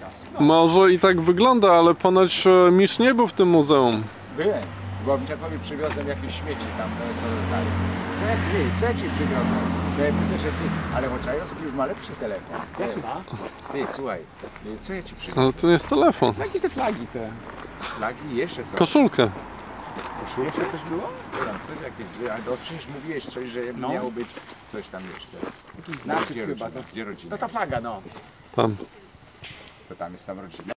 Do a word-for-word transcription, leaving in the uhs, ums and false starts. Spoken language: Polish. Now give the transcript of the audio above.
czasu. No. Może i tak wygląda, ale ponoć e, Misz nie był w tym muzeum. Byłem. Głowniakowi przywiozłem jakieś śmieci tam, no, co rozdali. Co ja, ty, co ja ci przywiozłem? To ja widzę, że ty, ale Łaczajowski już ma lepszy telefon. Jaki ma? Ty, słuchaj, co ja ci przywiozłem? Ale to nie jest telefon. Jakieś te flagi te. Flagi jeszcze co? Koszulkę. Koszulkę? Jeszcze coś było? Co tam, coś jakieś, a no przecież mówiłeś coś, że No. miało być coś tam jeszcze. Jakiś znaczek Gdzie chyba. rodzina? To, Gdzie rodzina? to ta flaga, no. Tam. To tam jest tam rodzina.